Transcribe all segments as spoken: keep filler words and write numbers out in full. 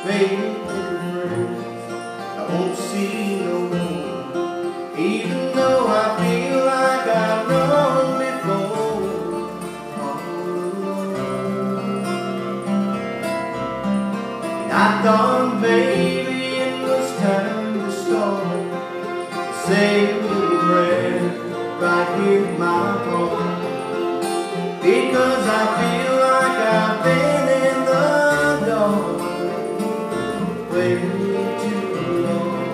made new friends I won't see no more, even though I feel like I've known before. And I thought, baby, it was time to start. Say a little prayer right here in my heart, because I feel like I've been in the dark way too long.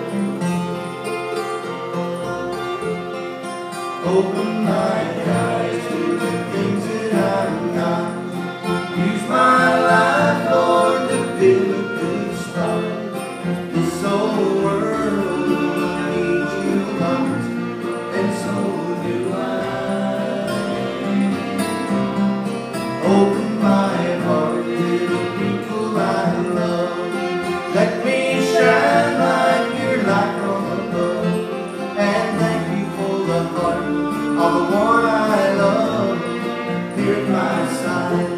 Open my eyes to the things that I'm not. Use my life, Lord, to build a good start. This whole world needs you a lot, and so do I. Open my heart to the people I love. Let me shine like your light from above. And thank you for the heart of the one I love here at my side.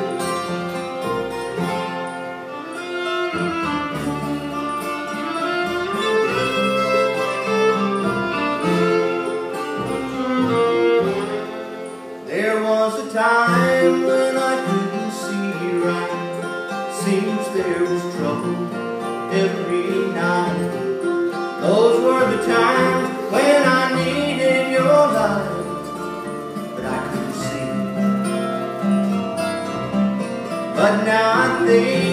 There was a time when I couldn't see right. Seems there was trouble every night. Those were the times when I needed your light, but I couldn't see. But now I think